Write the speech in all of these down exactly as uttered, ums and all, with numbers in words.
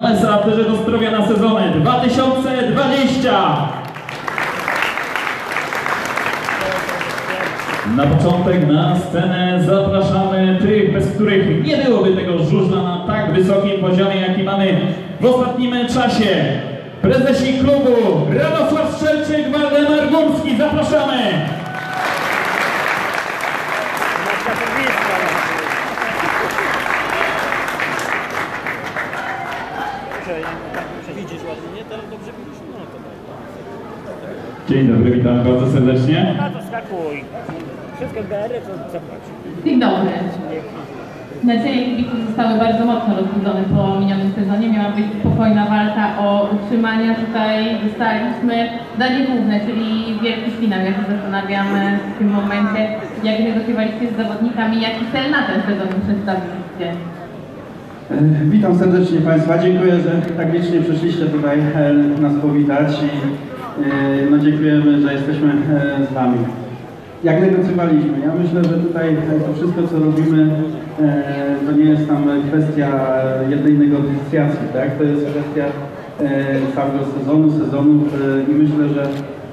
Apetyzy do zdrowia na sezony dwa tysiące dwudziesty. Na początek na scenę zapraszamy tych, bez których nie byłoby tego żużla na tak wysokim poziomie, jaki mamy w ostatnim czasie. Prezesi klubu Radosław Strzelczyk, Waldemar Górski, zapraszamy! Dzień dobry, witam bardzo serdecznie. No to skakuj. Wszystko G R, to zapłać. Dzień dobry. Nadzieje kibiców zostały bardzo mocno rozbudzone po minionym sezonie. Miała być spokojna walka o utrzymanie. Tutaj dostaliśmy zadanie główne, czyli wielki finał. Ja się zastanawiam w tym momencie, jak negocjowaliście z zawodnikami, jaki cel na ten sezon przedstawiliście. Witam serdecznie Państwa. Dziękuję, że tak licznie przyszliście tutaj nas powitać i no, dziękujemy, że jesteśmy z Wami. Jak negocjowaliśmy? Ja myślę, że tutaj to wszystko, co robimy, to nie jest tam kwestia jednej negocjacji, tak? To jest kwestia całego sezonu, sezonów i myślę, że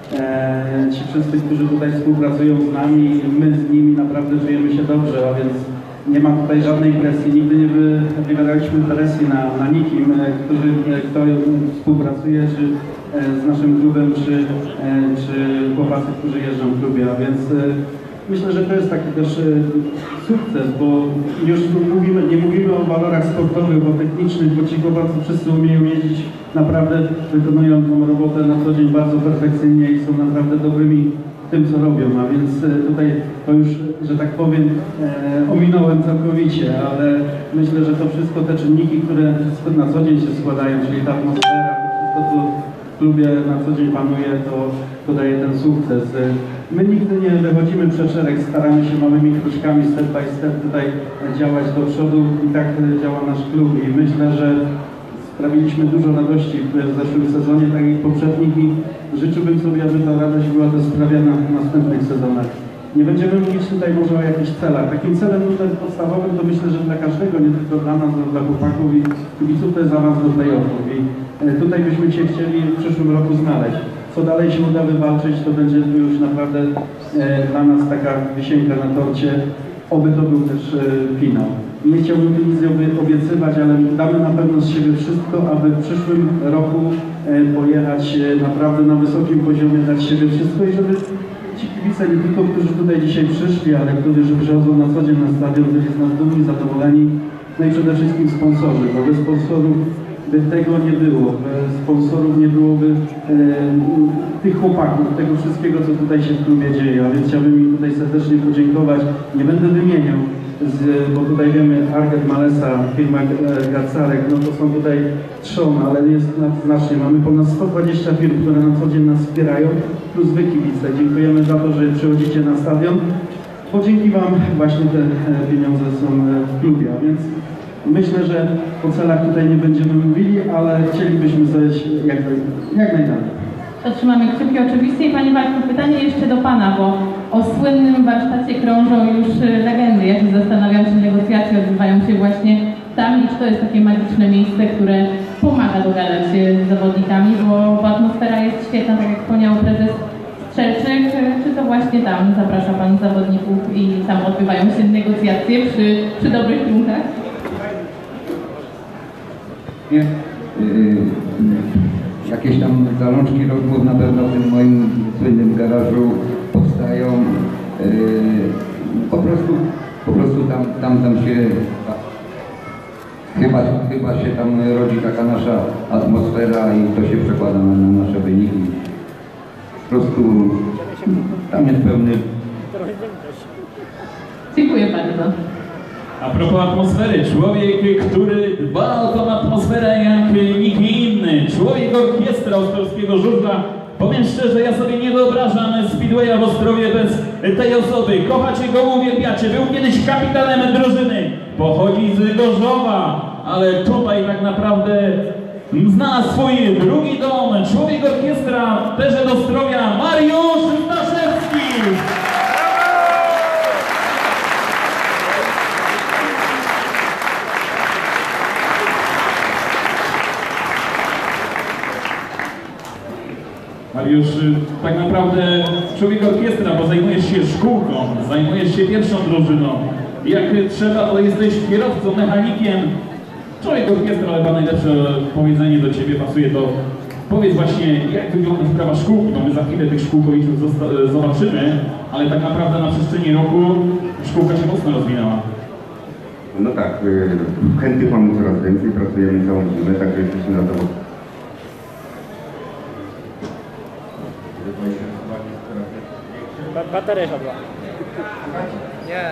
ci wszyscy, którzy tutaj współpracują z nami, my z nimi naprawdę czujemy się dobrze, a więc nie ma tutaj żadnej presji. Nigdy nie wywieraliśmy presji na, na nikim, który, kto współpracuje, czy z naszym klubem, czy, czy chłopacy, którzy jeżdżą w klubie, a więc myślę, że to jest taki też sukces, bo już mówimy, nie mówimy o walorach sportowych, o technicznych, bo ci chłopacy wszyscy umieją jeździć, naprawdę wykonują tą robotę na co dzień bardzo perfekcyjnie i są naprawdę dobrymi w tym, co robią, a więc tutaj to już, że tak powiem, e, ominąłem całkowicie, ale myślę, że to wszystko te czynniki, które na co dzień się składają, czyli ta atmosfera, to wszystko, co w klubie na co dzień panuje, to, to daje ten sukces. My nigdy nie wychodzimy przed szereg, staramy się małymi kroczkami, step by step tutaj działać do przodu i tak działa nasz klub i myślę, że sprawiliśmy dużo radości w zeszłym sezonie, tak jak poprzednich i życzyłbym sobie, aby ta radość była też sprawiana w następnych sezonach. Nie będziemy mówić tutaj może o jakichś celach. Takim celem tutaj podstawowym to myślę, że dla każdego, nie tylko dla nas, ale dla chłopaków i kibiców to jest awans do play-offów. I tutaj byśmy się chcieli w przyszłym roku znaleźć. Co dalej się uda wywalczyć, to będzie już naprawdę e, dla nas taka wisienka na torcie. Oby to był też e, finał. Nie chciałbym nic obiecywać, ale damy na pewno z siebie wszystko, aby w przyszłym roku e, pojechać e, naprawdę na wysokim poziomie, dać z siebie wszystko i żeby ci kibice, nie tylko którzy tutaj dzisiaj przyszli, ale którzy przychodzą na co dzień na stadion, byli z nas dumni, zadowoleni, no i przede wszystkim sponsorzy, bo bez sponsorów by tego nie było, bez sponsorów nie byłoby e, tych chłopaków, tego wszystkiego, co tutaj się w klubie dzieje, a więc chciałbym im tutaj serdecznie podziękować. Nie będę wymieniał, z, bo tutaj wiemy, Arget Malesa, firma Gacarek, no to są tutaj trzon, ale jest znacznie. Mamy ponad sto dwadzieścia firm, które na co dzień nas wspierają, plus wy kibice. Dziękujemy za to, że przychodzicie na stadion, bo dzięki Wam właśnie te pieniądze są w klubie, a więc myślę, że o celach tutaj nie będziemy mówili, ale chcielibyśmy zejść jak, jak najdalej. To trzymamy kciuki oczywiście. I Panie Waldku, pytanie jeszcze do Pana, bo o słynnym warsztacie krążą już legendy. Ja się zastanawiam, czy negocjacje odbywają się właśnie tam i czy to jest takie magiczne miejsce, które pomaga dogadać się z zawodnikami, bo atmosfera jest świetna, tak jak wspomniał prezes Strzelczyk. Czy to właśnie tam zaprasza Pan zawodników i tam odbywają się negocjacje przy, przy dobrych trunkach? Nie. Yy, jakieś tam zalążki rozmów na pewno w tym moim słynnym garażu powstają. Yy, po prostu, po prostu tam, tam, tam się chyba, chyba się tam rodzi taka nasza atmosfera i to się przekłada na, na nasze wyniki. Po prostu tam jest pełny. Dziękuję bardzo. A propos atmosfery, człowiek, który dba o tą atmosferę jak nikt inny, człowiek orkiestra Ostrowskiego Żużla. Powiem szczerze, ja sobie nie wyobrażam Speedwaya w Ostrowie bez tej osoby. Kochacie go, uwielbiacie, był kiedyś kapitanem drużyny, pochodzi z Gorzowa, ale tutaj tak naprawdę zna swój drugi dom. Człowiek orkiestra też do Ostrowia, Mariusz Staszewski. Mariusz, tak naprawdę człowiek orkiestra, bo zajmujesz się szkółką, zajmujesz się pierwszą drużyną. Jak trzeba, to jesteś kierowcą, mechanikiem. Człowiek orkiestra, chyba najlepsze powiedzenie do ciebie pasuje to. Powiedz właśnie, jak wygląda sprawa szkółki, bo my za chwilę tych szkółkowiczów zobaczymy, ale tak naprawdę na przestrzeni roku szkółka się mocno rozwinęła. No tak, chętnych mamy coraz więcej, pracujemy całą zimę, także jesteśmy na to. Ba- Bateria siadła. Nie.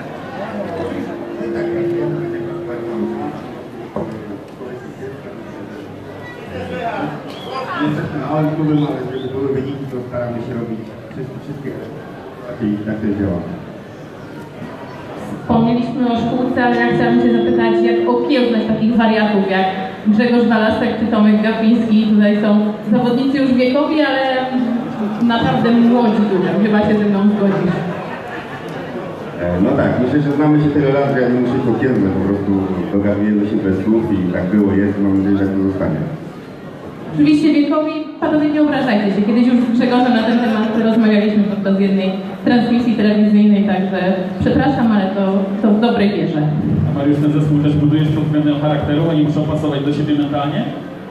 Jesteśmy małym klubem, ale żeby były wyniki, to staramy się robić wszystkie, wszystkie takie, tak to działa. Wspomnieliśmy o szkółce, ale ja chciałabym się zapytać, jak okiełznać takich wariatów jak Grzegorz Walasek czy Tomek Gapiński. Tutaj są zawodnicy już wiekowi, ale naprawdę młodzi dużo. Chyba się ze mną zgodzisz. No tak, myślę, że znamy się tyle lat, że ja nie muszę się okiełznać, po prostu dogadujemy się bez słów i tak było, jest, mam nadzieję, że tak to zostanie. Oczywiście wiekowi, panowie, nie obrażajcie się. Kiedyś już z Grzegorzem na ten temat rozmawialiśmy podczas jednej transmisji telewizyjnej, także przepraszam, ale to, to w dobrej wierze. A Mariusz, ten zespół też budujesz pod względem charakteru, oni muszą pasować do siebie mentalnie?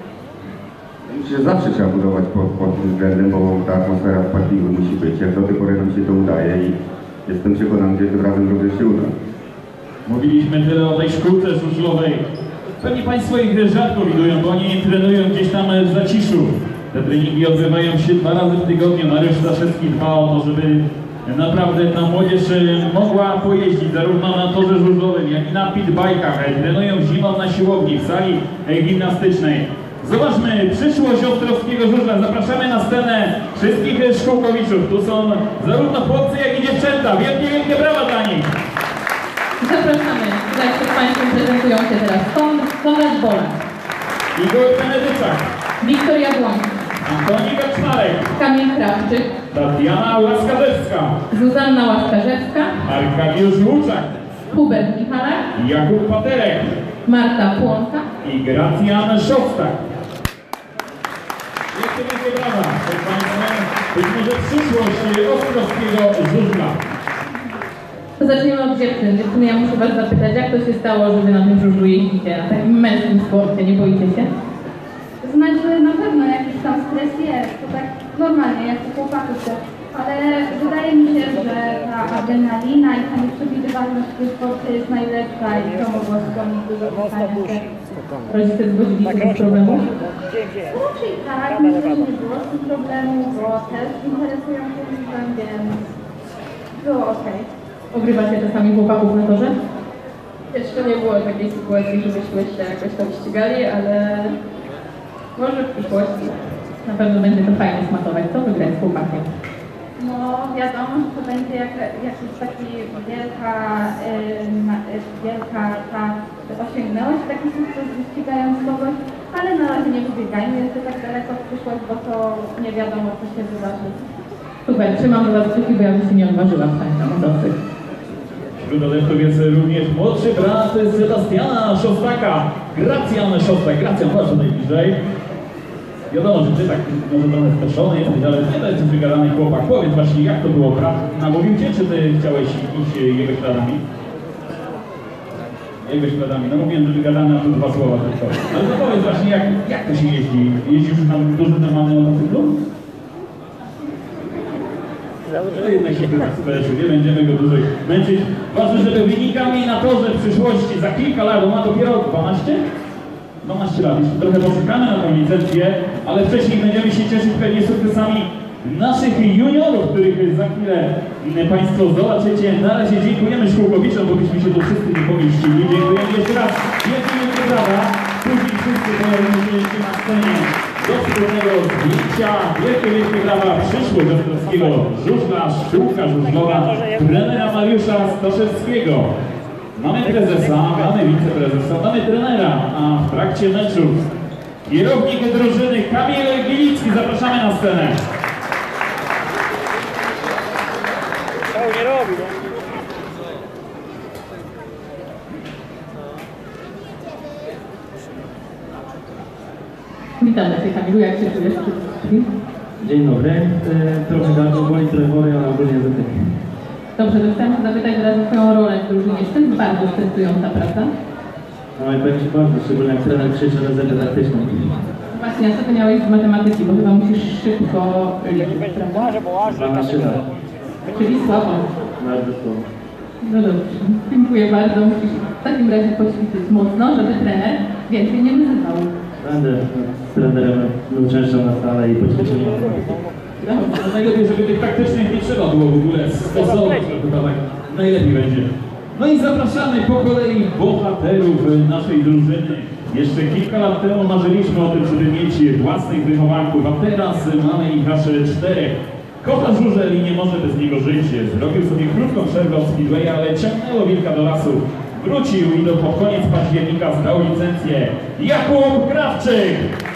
Myślę, że zawsze trzeba budować pod, pod tym względem, bo ta atmosfera w partii musi być. Jak do tej pory nam się to udaje i jestem przekonany, że tym razem również się uda. Mówiliśmy tyle o tej szkółce żużlowej. Pewnie Państwo ich rzadko widują, bo oni trenują gdzieś tam w zaciszu. Te treningi odbywają się dwa razy w tygodniu. Mariusz Staszewski dba o to, żeby naprawdę ta młodzież mogła pojeździć zarówno na torze żużlowym, jak i na pitbajkach. Trenują zimą na siłowni, w sali gimnastycznej. Zobaczmy przyszłość ostrowskiego żużla. Zapraszamy na scenę wszystkich szkółkowiczów. Tu są zarówno chłopcy, jak i dziewczęta. Wielkie, wielkie brawa dla nich. Zapraszamy. Tutaj przed Państwem prezentują się teraz Konrad Bolak, Igor Benedyczak, Wiktor Jabłoński, Antoni Kaczmarek, Kamil Krawczyk, Tatiana Łaskarzewska, Zuzanna Łaskarzewska, Arkadiusz Łuczak, Hubert Michalak, Jakub Paterek Marta Płonka. i Gracjan Szostak. Jeszcze wielkie brawa przed Państwem. Być może przyszłość ostrowskiego żużla. To zaczniemy od dziewczyn. Dziewczyny, ja muszę Was zapytać, jak to się stało, że Wy na tym żużlu jeździcie, na takim męskim sporcie, nie boicie się? Znaczy na pewno jakiś tam stres jest, to tak normalnie, jak u chłopaków też. Ale wydaje mi się, że ta adrenalina i ta nieprzewidywalność w tym sporcie jest najlepsza i to mogło skłonić do zostania się. Rodzice zgodzili się bez problemu? Raczej tak, myślę, że nie było z tym problemu, bo też interesują się tym, więc było okej. Ogrywacie czasami chłopaków na torze? Jeszcze nie było takiej sytuacji, żebyśmy się jakoś tam ścigali, ale może w przyszłości. Na pewno będzie to fajnie smatować. Co wygrać z chłopakiem? No wiadomo, że to będzie jak, jakaś taka wielka, yy, wielka ta osiągnęłaś taki sukces ścigając kogoś, ale na razie nie wybiegajmy jeszcze tak daleko w przyszłość, bo to nie wiadomo, co się wydarzy. Super, trzymam do Was kciuki, bo ja bym się nie odważyła wstać na motocykl. Wśród adeptów jest również młodszy brat Sebastiana Szostaka, Gracjan Szostak. Gracjan, patrz najbliżej. Wiadomo, że Ty tak może trochę spieszony jesteś, ale nie jesteś wygadany chłopak. Powiedz właśnie, jak to było, brat namówił Cię, czy Ty chciałeś iść jego śladami? Jego śladami. No mówiłem, że wygadane, a tu dwa słowa tylko. Ale to powiedz właśnie, jak, jak to się jeździ? Jeździsz już na dużym normalnym motocyklu? No jednak się chyba speszył, nie będziemy go dłużej męczyć. Ważne, żeby wynikami na torze w przyszłości, za kilka lat, on ma dopiero dwanaście? dwanaście lat, jeszcze trochę poczekamy na tą licencję, ale wcześniej będziemy się cieszyć pewnie sukcesami naszych juniorów, których za chwilę Państwo zobaczycie. Na razie dziękujemy szkółkowiczom, bo byśmy się tu wszyscy nie pomieścili. Dziękujemy jeszcze raz. Wielkie, wielkie brawa. Później wszyscy pojawimy się jeszcze na scenie do wspólnego zdjęcia. Wielkie, wielkie brawa. Przyszłość ostrowskiego żużla, szkółka żużlowa, trenera Mariusza Staszewskiego. Mamy prezesa, mamy wiceprezesa, mamy trenera, a w trakcie meczu kierownik drużyny Kamil Gilicki. Zapraszamy na scenę. To nie robi, no. Witamy Cię, Kamilu, jak się czujesz? Dzień dobry. E, trochę gardło boli, trochę chory, ale ogólnie jest okej. Dobrze, to chciałam się zapytać teraz o Twoją rolę w drużynie. Czy to jest bardzo stresująca praca? No i powiem Ci bardzo, szczególnie jak trener krzyczy rezerwę taktyczną. Właśnie, a co Ty miałeś z matematyki, bo chyba musisz szybko liczyć, prawda? dwanaście lat. Czyli słabo. Bardzo słabo. No dobrze, dziękuję bardzo. Musisz w takim razie poćwiczyć mocno, żeby trener więcej nie wyzywał. Będę z trenerem uczęszczał na salę i poćwiczył. No, najlepiej, żeby tych taktycznych nie trzeba było w ogóle stosować, to chyba tak najlepiej będzie. No i zapraszamy po kolei bohaterów naszej drużyny. Jeszcze kilka lat temu marzyliśmy o tym, żeby mieć własnych wychowanków, a teraz mamy ich aż czterech. Kocha żużel i nie może bez niego żyć. Zrobił sobie krótką przerwę od Speedwaya, ale ciągnęło wilka do lasu. Wrócił i do pod koniec października zdał licencję. Jakub Krawczyk!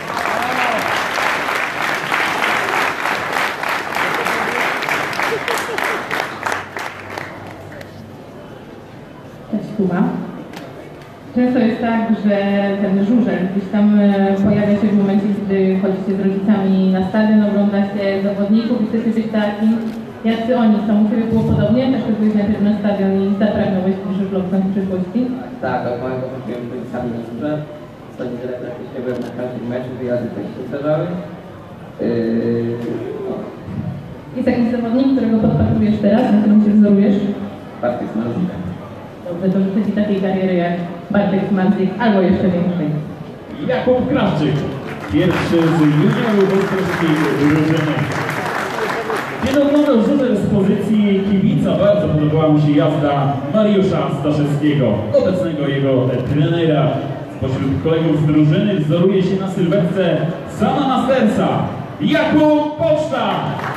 Cześć, Kuba. Często jest tak, że ten żużel gdzieś tam e, pojawia się w momencie, gdy chodzicie z rodzicami na stadion, oglądacie zawodników i chcecie być takim, jacy oni są. U Ciebie było podobnie? Też byłeś najpierw na stadion i zapragnąłeś być żużlowcem w przyszłości? Tak, od małego chodziłem być sami na górze. Ostatnio tyle praktycznie byłem na każdym meczu, wyjazdy też się zdarzały. Yy, no. Jest jakiś zawodnik, którego podpatrujesz teraz, na którym się wzorujesz? Bartek Smarzik. Dobrze, to życzę Ci takiej kariery jak Bartek Smarzik, albo jeszcze większej. Jakub Krawczyk, pierwszy z juniorów polskiej drużyny. Kiedy oglądał żużel z pozycji kibica, bardzo podobała mu się jazda Mariusza Staszewskiego, obecnego jego trenera. Spośród kolegów z drużyny wzoruje się na sylwetce sama Mastersa, Jakub Poczta.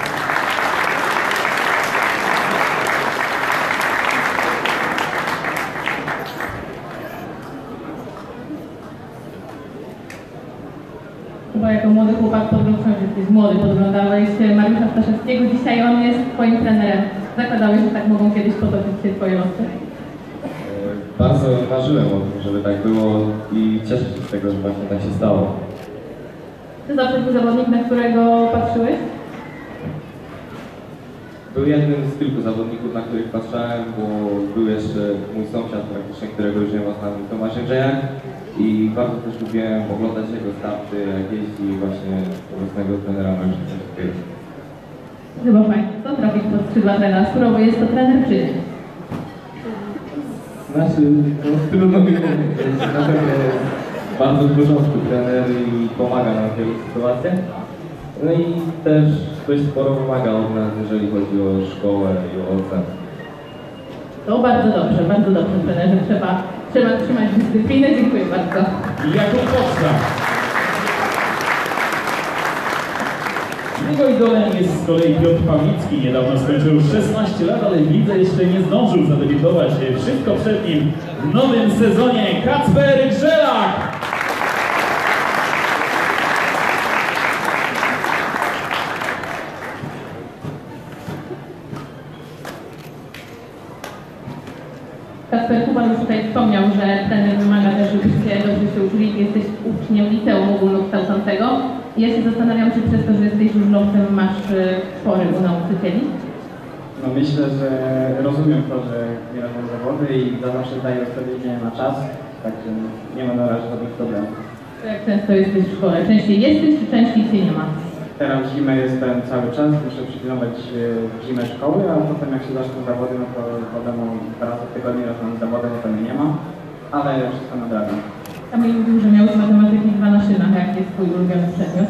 Chyba jako młody chłopak podglądałeś, że jesteś młody, podglądałeś Mariusza Staszewskiego. Dzisiaj on jest Twoim trenerem. Zakładałeś, że tak mogą kiedyś potoczyć się Twoje losy? Bardzo marzyłem o tym, żeby tak było i cieszę się z tego, że właśnie tak się stało. Czy zawsze był zawodnik, na którego patrzyłeś? Był jednym z kilku zawodników, na których patrzałem, bo był jeszcze mój sąsiad praktycznie, którego już nie ma z nami, Tomasz Jędrzejak. I bardzo też lubiłem oglądać jego starty, jak jeździ właśnie obecnego trenera Mariusza Staszewskiego. Chyba fajnie. Co trafić pod skrzydła trenera? Surowo jest to trener czy nie? Znaczy, to trudno mi powiedzieć. Na pewno jest bardzo w porządku trener i pomaga nam w wielu sytuacjach. No i też dość sporo wymaga od nas, jeżeli chodzi o szkołę i o ocenę. To bardzo dobrze, bardzo dobrze trenerze. Trzeba, trzeba trzymać dyscyplinę. Dziękuję bardzo. Jakub Poczta. Jego idolem jest z kolei Piotr Pawlicki. Niedawno skończył szesnaście lat, ale w lidze jeszcze nie zdążył zadebiutować. Wszystko przed nim w nowym sezonie. Kacper Grzelak. Kacper, Kuba już tutaj wspomniał, że trener wymaga też, żebyście dobrze się uczyli. Jesteś uczniem liceum ogólnokształcącego. Ja się zastanawiam, czy przez to, że jesteś żużlowcem, masz spory u nauczycieli? No myślę, że rozumiem to, że nie robią zawody i za zawsze daję ustawienie na czas, także nie ma na razie żadnych problemów. To jak często jesteś w szkole? Częściej jesteś, czy częściej Cię nie ma? Teraz w zimę jestem cały czas, muszę przypilnować w zimę szkoły, a potem jak się zaczną zawody, no to wiadomo, dwa razy w tygodniu raz mam zawody, potem mnie nie ma, ale wszystko nadrabiam. Kamil mówił, że miał z matematyki dwa na szynach. Jaki jest Twój ulubiony przedmiot?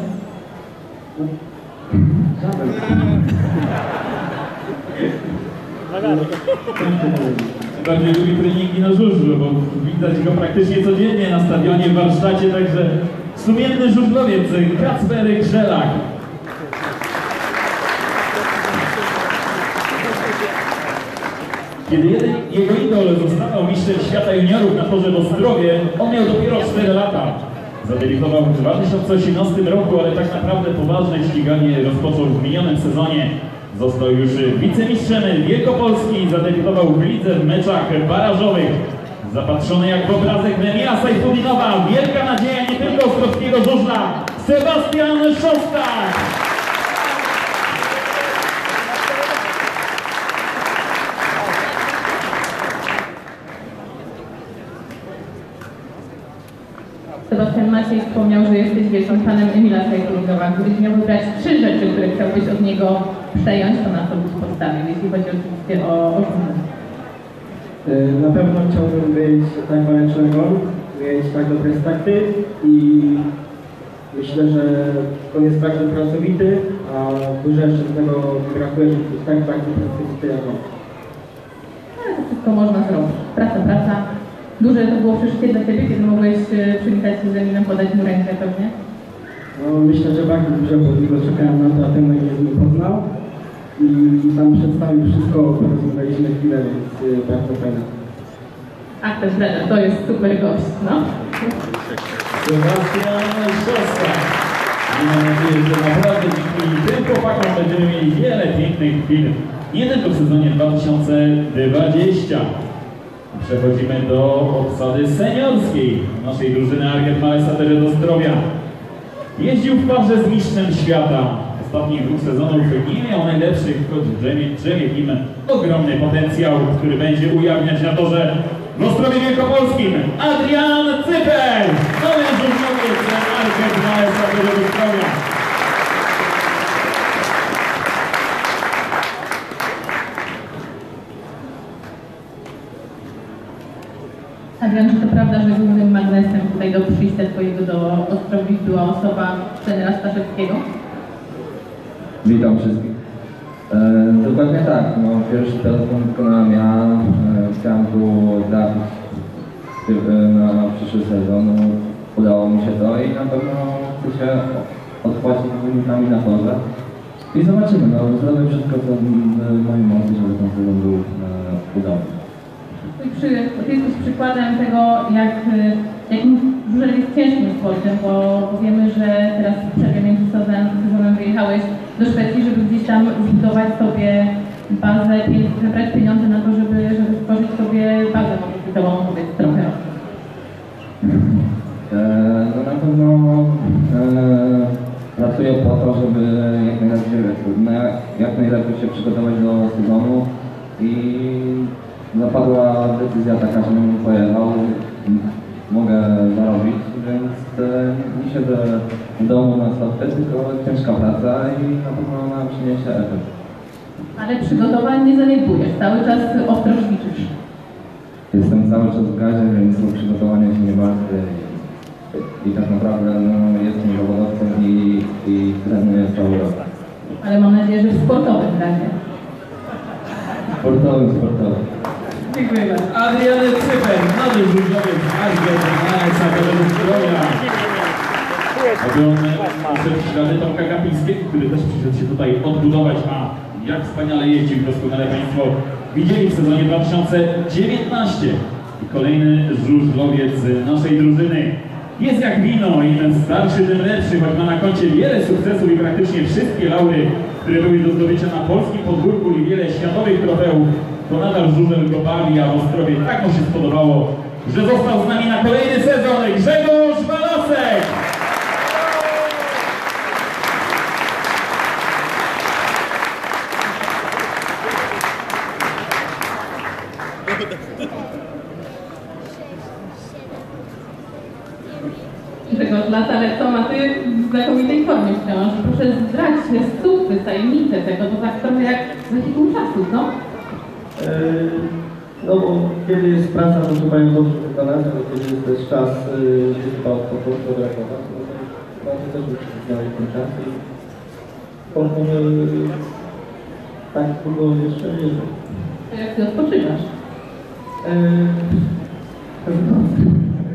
Żaden. Bardziej lubi treningi na żużlu, bo widać go praktycznie codziennie na stadionie, w warsztacie, także sumienny żużlowiec Kacper Grzelak. Kiedy jeden jego idol został mistrzem świata juniorów na torze w Ostrowie, on miał dopiero cztery lata. Zadebiutował w dwa tysiące osiemnastym roku, ale tak naprawdę poważne ściganie rozpoczął w minionym sezonie. Został już wicemistrzem Wielkopolski, zadebiutował w lidze w meczach barażowych. Zapatrzony jak w obrazek Nemira Sajfudinowa, wielka nadzieja nie tylko ostrowskiego żużla, Sebastian Szostak! jesteś wielkim fanem Emila Sajfullowa. Gdybyś miał wybrać trzy rzeczy, które chciałbyś od niego przejąć, to na co byś postawił, jeśli chodzi oczywiście o, o żużel? Na pewno chciałbym być tak walecznego, mieć tak dobre starty i myślę, że on jest bardzo pracowity, a dużo jeszcze do tego brakuje, żeby być tak bardzo pracowity jak on. Ale to wszystko można zrobić. Praca, praca. Duże to było przeżycie dla Ciebie, kiedy mogłeś przywitać się z Emilem, podać mu rękę pewnie? No, myślę, że bardzo dużo, bo długo czekałem na to, a ten mnie nie poznał i tam przedstawił wszystko, porozmawialiśmy chwilę, więc y, bardzo fajne. Ach, ten trener, to jest super gość, no. Sebastian Szosta. Mam nadzieję, że naprawdę dzięki tym chłopakom będziemy mieli wiele pięknych chwil. Nie tylko w sezonie dwa tysiące dwudziestym. Przechodzimy do obsady seniorskiej naszej drużyny Arget Malesatery do Zdrowia. Jeździł w parze z mistrzem świata. Ostatnich dwóch sezonów nie miał najlepszych, choć drzemie nim ogromny potencjał, który będzie ujawniać na torze w Ostrowie Wielkopolskim. Adrian Cypel! Nowy żużlowiec Arget Malesatery do Zdrowia. Adrian, czy to prawda, że głównym magnesem tutaj do przyjścia Twojego do Ostrowic była osoba trenera Staszewskiego? Witam wszystkich. E, dokładnie tak, no, pierwszy telefon wykonałem ja, e, chciałem tu trafić e, na przyszły sezon, no, udało mi się to i na pewno chcę się odpłacić z wynikami na torze. I zobaczymy, no, zrobię wszystko co w mojej mocy, żeby ten sezon był e, udany. Ty jesteś przykładem tego, jak, jakim żużel jest ciężkim sportem, bo wiemy, że teraz w przerwie między sezonem wyjechałeś do Szwecji, żeby gdzieś tam zbudować sobie bazę, zebrać pieniądze na to, żeby, żeby stworzyć sobie bazę motocyklową, powiedz trochę. E, no na pewno e, pracuję po to, żeby jak najlepiej, jak najlepiej się przygotować do sezonu i zapadła decyzja taka, że bym pojechał, mogę zarobić, więc e, nie siedzę w domu na stopę, tylko ciężka praca i na pewno ona przyniesie efekt. Ale przygotowań nie zaniedbujesz, cały czas ostro ćwiczysz. Jestem cały czas w gazie, więc o przygotowanie się nie martwię i, i tak naprawdę no, jestem zawodowcem i, i trenuję cały rok. Ale mam nadzieję, że w sportowym gazie. Sportowym, sportowym. Dziękuję bardzo. Adrian Cypel, nowy żużlowiec Arget Malesatery do Zdrowia. Ogromny ślady Tomka Kapińskiego, który też przyszedł się tutaj odbudować, a jak wspaniale jeździł, doskonale Państwo widzieli w sezonie dwa tysiące dziewiętnastym. I kolejny żużlowiec naszej drużyny. Jest jak wino, im starszy, tym lepszy, choć ma na koncie wiele sukcesów i praktycznie wszystkie laury, które były do zdobycia na polskim podwórku i wiele światowych trofeów, to nadal żużel go bawi, a w Ostrowie tak mu się spodobało, że został z nami na kolejny sezon. Grzegorz Walasek! Grzegorz lat, ale co ma Ty w znakomitej formie wciąż? Proszę zdrać stópy, tajemnicę tego, to tak trochę jak z jakiego czasu, no? Yy, no bo kiedy jest praca, to trzeba ją dobrze wykonać, ale kiedy jest też czas yy, chyba po prostu odrakować, no to bardzo też muszę znaleźć ten czas i potem yy, tak długo jeszcze wierzę. To jak Ty odpoczywasz? Yy,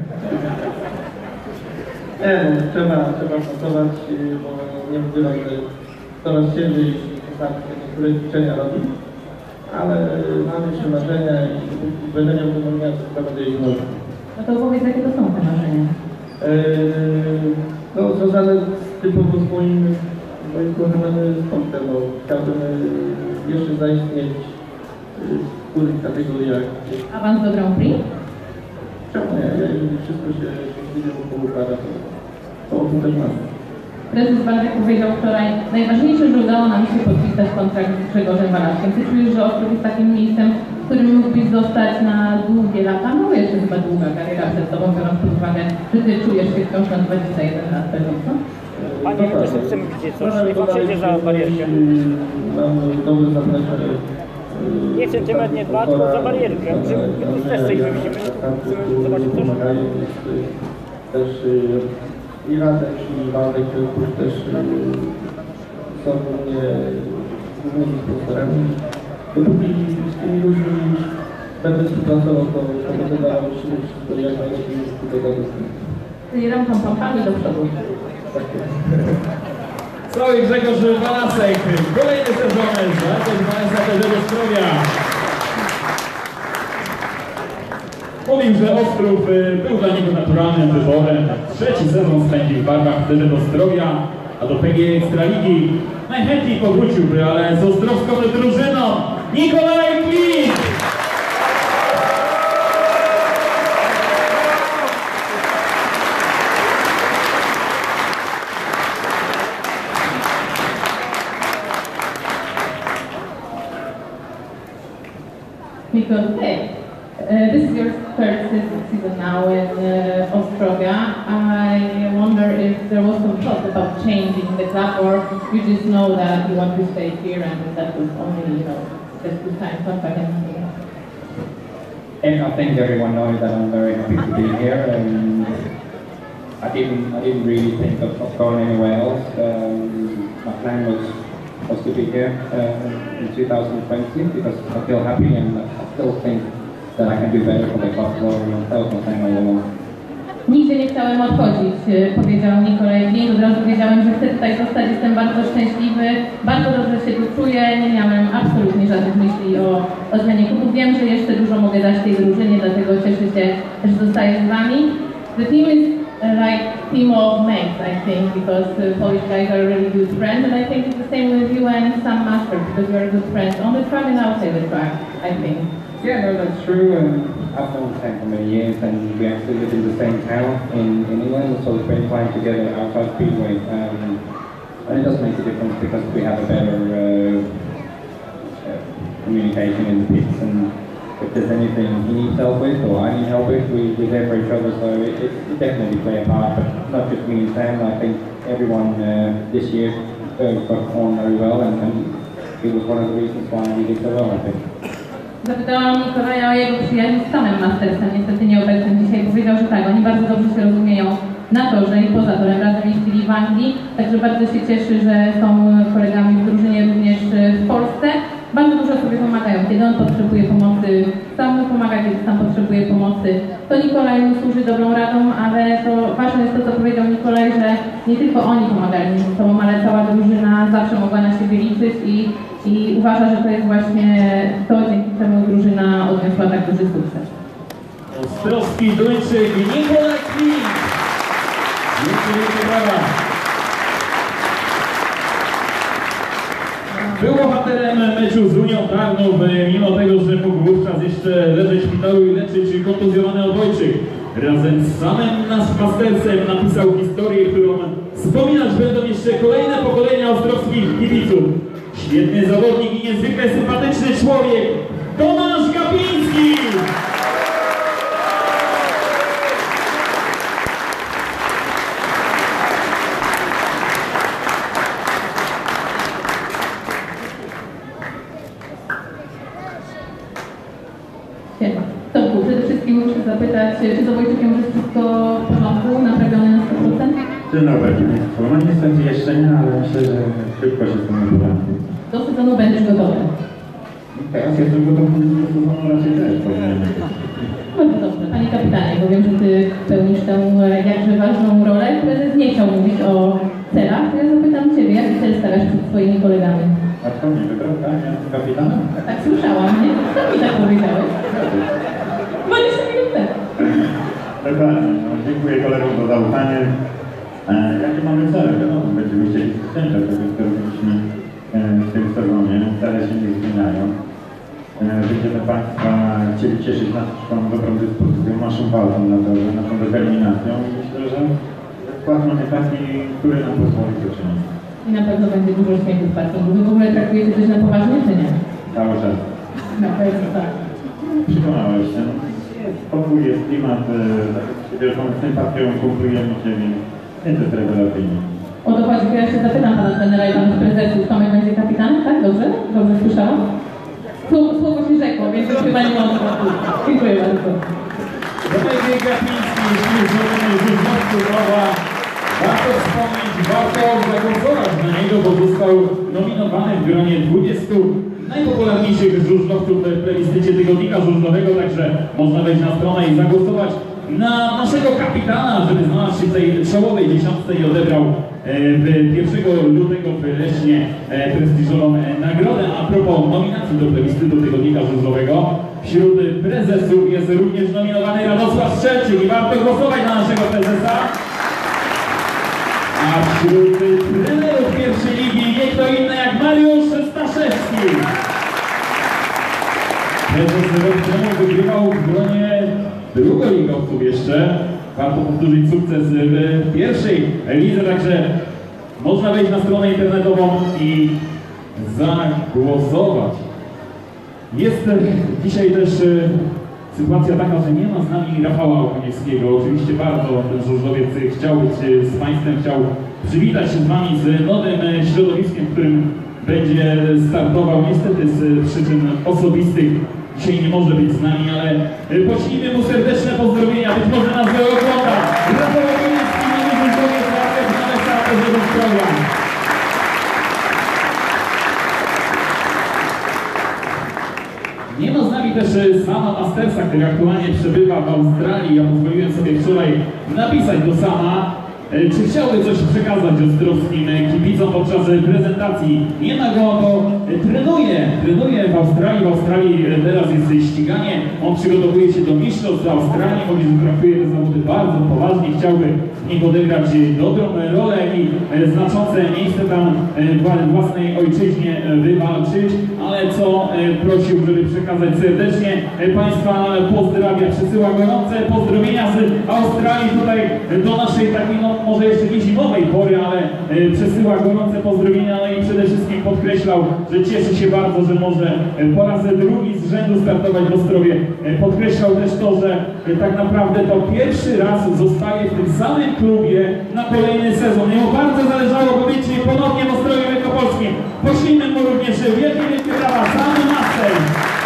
Nie, no, trzeba, trzeba pracować, bo nie ukrywam, że coraz ciężej czasami niektóre ćwiczenia robi, ale mam jeszcze marzenia i dopóki będę miał te marzenia, to chyba będę ich robił. No to opowiedz, jakie to są te marzenia? Yy, no, związane typowo z moim, moim kochanym sportem, no, chciałbym jeszcze zaistnieć w których kategoriach. Awans do Grand Prix? Czemu nie? Jeżeli wszystko się właściwie układa, to, to o tym też mam. prezes Waldek powiedział wczoraj, najważniejsze, że udało nam się podpisać kontrakt z Grzegorzem Walaszkiem. Ty czujesz, że Ostrów jest takim miejscem, w którym mógłbyś zostać na długie lata? No jeszcze chyba długa kariera przed tobą, biorąc pod uwagę, że ty czujesz się wciąż na dwadzieścia jeden lat pewnie, co? Panie, też chcemy widzieć coś, niech pan przejdzie za barierkę. Mam dobre zaplecze. Nie centymetr, nie dwa, tylko za barierkę. My tu też coś widzimy, chcemy zobaczyć coś. Też i Radek, i Waldek też są mnie głównymi sponsorami. Dopóki z tymi ludźmi będę współpracował, to będę dawał się jak najlepiej tutaj zagościć. Czyli ręką pompami do przodu. Cały Grzegorz Walasek, kolejny sezon z Artezją Ostrowia. Mówił, że Ostrów był dla niego naturalnym wyborem. Trzeci sezon spędził w barwach Artezji Ostrowia, a do P G A Ekstraligi najchętniej powróciłby, ale z ostrowską drużyną Nikolaj Klich! Because hey, uh, this is your third season now in uh, Ostrovia. I wonder if there was some thought about changing the club, or you just know that you want to stay here and that was only, you know, just good time contract and nothing else. And I think everyone knows that I'm very happy to be here, and I didn't, I didn't really think of, of going anywhere else. Um, my plan was was to be here uh, in two thousand twenty because I feel happy and I still think that I can do better for the club, so that was my plan all along. Nigdy nie chciałem odchodzić, powiedział Nikolaj Klich. Od razu wiedziałem, że chcę tutaj zostać, jestem bardzo szczęśliwy, bardzo dobrze się tu czuję, nie miałem absolutnie żadnych myśli o, o zmianie klubu. Wiem, że jeszcze dużo mogę dać tej drużynie, dlatego cieszę się, że zostaję z wami. The team is uh, like team of mates, I think, because uh, Polish guys are really good friends, and I think it's the same with you and Sam Master, because you are good friends on the track and outside the track, I think. Yeah, no, that's true. Um, I've known Sam for many years, and we actually live in the same town in, in England, so we spend time together outside Speedway. Um, and it does make a difference because we have a better uh, uh, communication in the pits, and if there's anything he needs help with or I need help with, we, we're there for each other, so it, it, it definitely play a part, but not just me and Sam. I think everyone uh, this year uh, got on very well, and, and it was one of the reasons why we did so well, I think. Zapytałam Nikolaja o jego przyjaźń z Samem Mastersem, niestety nieobecny dzisiaj. Powiedział, że tak, oni bardzo dobrze się rozumieją na torze i poza torem, razem jeździli w Anglii, także bardzo się cieszy, że są kolegami w drużynie również w Polsce. Bardzo dużo sobie pomagają, kiedy on potrzebuje pomocy, sam mu pomaga, kiedy sam potrzebuje pomocy. To Nikolaj mu służy dobrą radą, ale to ważne jest to, co powiedział Nikolaj, że nie tylko oni pomagali ze sobą, ale cała drużyna zawsze mogła na siebie liczyć i I uważa, że to jest właśnie to, dzięki czemu drużyna odniosła tak duży sukces. Ostrowski Duńczyk Nikolaj Klich. Wielkie brawa. Był bohaterem meczu z Unią Tarnów, mimo tego, że mógł wówczas jeszcze leżeć w szpitalu i leczyć kontuzjowany obojczyk. Razem z Samem Mastersem napisał historię, którą wspominać będą jeszcze kolejne pokolenia ostrowskich kibiców. Świetny zawodnik i niezwykle sympatyczny człowiek, Tomasz Gapiński! Siema. Tomku, przede wszystkim muszę zapytać, czy z obojczykiem już jest wszystko w porządku, naprawione na sto procent? Dzień dobry Państwu. No niestety jeszcze nie, ale myślę, że szybko się z tym wybrałem. Do sezonu będziesz gotowy. Teraz jestem gotowy do sezonu raczej też. Bardzo dobrze. Panie kapitanie, bo wiem, że Ty pełnisz tę jakże ważną rolę. Prezes nie chciał mówić o celach, to ja zapytam Ciebie, jaki cel stawiasz przed swoimi kolegami? A kto mnie wybrał, tak? Ja jestem kapitanem? Tak słyszałam, nie? Co mi tak powiedziałeś? dwadzieścia minut temu. Dokładnie. No, dziękuję kolegom za zaufanie. E, jakie mamy cele? No, będziemy chcieli zwyciężać, tego co robiliśmy e, w tym sezonie. Cele się nie zmieniają. E, będziemy Państwa chcieli cieszyć naszą dobrą dyspozycją, naszą walką na torze, naszą determinacją i myślę, że skład mamy taki, który nam pozwoli to czynić. I na pewno będzie dużo śmiechów w parkingu. Wy w ogóle traktujecie coś na poważnie, czy nie? Cały czas. Na pewno tak. Przekonałeś się. Spokój jest klimat, z wielką sympatią kumplujemy się, więc nie to jest rewelacyjnie. O to chodzi, ja się zapytam pana trenera i panów prezesów, Tomek będzie kapitanem, tak? Dobrze? Dobrze słyszałam? Słowo, słowo się rzekło, więc już chyba nie mam odpowiedzi. Dziękuję bardzo. Dominik Gapiński, zbliżony żużlowcu Nowa. Warto wspomnieć, warto zagłosować na niego, bo został nominowany w gronie dwudziestu najpopularniejszych żużlowców w plebiscycie tygodnika żużlowego, także można wejść na stronę i zagłosować na naszego kapitana, żeby znalazł się w tej czołowej dziesiątce i odebrał pierwszego lutego w Lesznie prestiżową nagrodę. A propos nominacji do plebiscytu tygodnika żużlowego, wśród prezesów jest również nominowany Radosław Strzelczyk i warto głosować na naszego prezesa. A wśród trenerów pierwszej ligi nie kto inny jak Mariusz Staszewski. Prezes rok temu wygrywał w gronie drugoligowców jeszcze. Warto powtórzyć sukces w pierwszej lidze, także można wejść na stronę internetową i zagłosować. Jest dzisiaj też sytuacja taka, że nie ma z nami Rafała Okoniewskiego. Oczywiście bardzo ten żużlowiec chciał być z Państwem, chciał przywitać się z Wami z nowym środowiskiem, w którym będzie startował. Niestety z przyczyn osobistych dzisiaj nie może być z nami, ale poślijmy mu serdeczne pozdrowienia. Być może nas ogląda. Rafał Okoniewski, nowy żużlowiec, na Wesatorze do zdrowia. Nie ma z nami też Sama Mastersa, który aktualnie przebywa w Australii. Ja pozwoliłem sobie wczoraj napisać do Sama, czy chciałby coś przekazać ostrowskim kibicom podczas prezentacji. Nie ma go, bo trenuje, trenuje w Australii. W Australii teraz jest ściganie. On przygotowuje się do mistrzostw Australii. Mówi, że traktuje te zawody bardzo poważnie. Chciałby w nich odegrać dobrą rolę i znaczące miejsce tam w własnej ojczyźnie wywalczyć. Ale co prosił, żeby przekazać serdecznie, Państwa pozdrawia, przesyła gorące pozdrowienia z Australii tutaj do naszej takiej, no może jeszcze nie zimowej pory, ale przesyła gorące pozdrowienia, no i przede wszystkim podkreślał, że cieszy się bardzo, że może po raz drugi z rzędu startować w Ostrowie. Podkreślał też to, że tak naprawdę to pierwszy raz zostaje w tym samym klubie na kolejny sezon. Jemu bardzo zależało, by być ponownie w Ostrowie Wielkopolskim. Poślijmy mu również wielkie, wielkie brawa, Samy Master.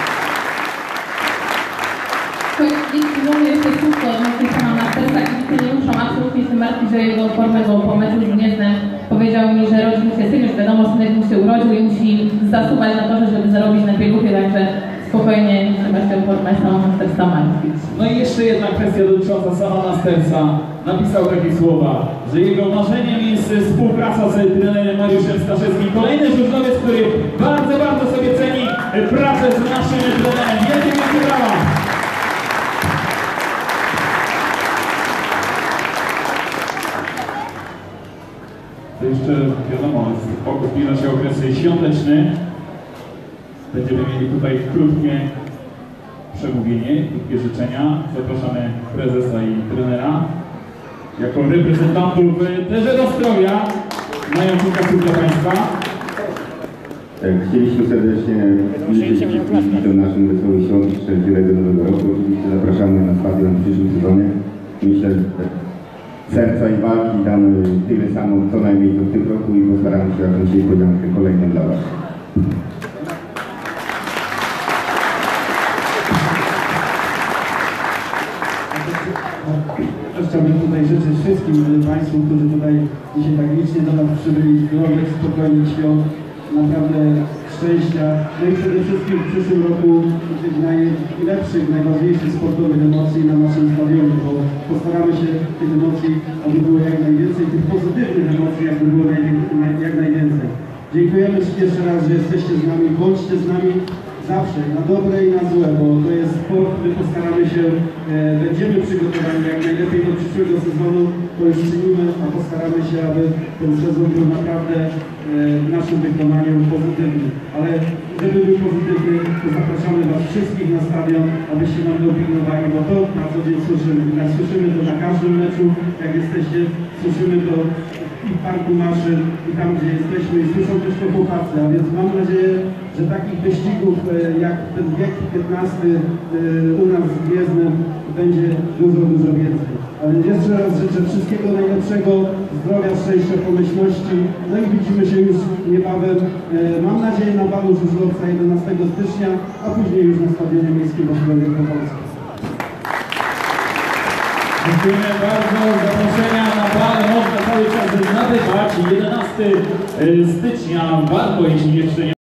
Jeśli mówię jeszcze krótko odnośnie Sama Mastersa, kibice nie muszą absolutnie się martwić o jego formę, bo po meczu z Gniezdem powiedział mi, że rodzi mu się syn, już wiadomo, synek mu się urodził i musi zasuwać na torze, żeby zarobić na pieluchy, także spokojnie nie trzeba się formę Sama Mastersa martwić. No i jeszcze jedna kwestia dotycząca Sama Mastersa. Napisał takie słowa, że jego marzeniem jest współpraca z trenerem Mariuszem Staszewskim. Kolejny żużlowiec, który bardzo, bardzo sobie ceni pracę z naszym trenerem. Wielkie, wielkie brawa! To jeszcze wiadomo, zbliża się okres świąteczny. Będziemy mieli tutaj krótkie przemówienie, krótkie życzenia. Zapraszamy prezesa i trenera jako reprezentantów też do Ostrowia. Mają kilka słów dla Państwa. Chcieliśmy serdecznie życzyć wszystkim naszym wesołych świąt i szczęśliwego nowego roku. Oczywiście zapraszamy na stadion w przyszłym sezonie. Myślę, że serca i walki damy tyle samo, co najmniej to w tym roku i postaramy się jakąś niespodziankę kolejną dla Was. Chciałbym tutaj życzyć wszystkim Państwu, którzy tutaj dzisiaj tak licznie do nas przybyli, zdrowych, spokojnych świąt, naprawdę szczęścia, no i przede wszystkim w przyszłym roku tych najlepszych, najważniejszych sportowych emocji na naszym stadionie, bo postaramy się tych emocji, aby było jak najwięcej, tych pozytywnych emocji, aby było jak najwięcej. Dziękujemy jeszcze raz, że jesteście z nami, bądźcie z nami zawsze, na dobre i na złe, bo to jest sport, my postaramy się, e, będziemy przygotowani jak najlepiej do przyszłego sezonu, to już czynimy, a postaramy się, aby ten sezon był naprawdę e, w naszym wykonaniu pozytywny. Ale żeby był pozytywny, to zapraszamy Was wszystkich na stadion, abyście nam dopilnowali, bo to na co dzień słyszymy. Jak słyszymy to na każdym meczu, jak jesteście, słyszymy to i w parku maszyn, i tam gdzie jesteśmy, i słyszą też to chłopacy, a więc mam nadzieję, że takich wyścigów jak ten wiek piętnasty u nas w Gwiezdnem będzie dużo, dużo więcej. Ale jeszcze raz życzę wszystkiego najlepszego, zdrowia, szczęścia, pomyślności, no i widzimy się już niebawem, mam nadzieję, na balu żużlowca jedenastego stycznia, a później już na Stadionie Miejskim w Wielkopolsce. Dziękujemy bardzo. Zaproszenia na bal można cały czas nabywać. jedenastego stycznia warto, jeśli jeszcze nie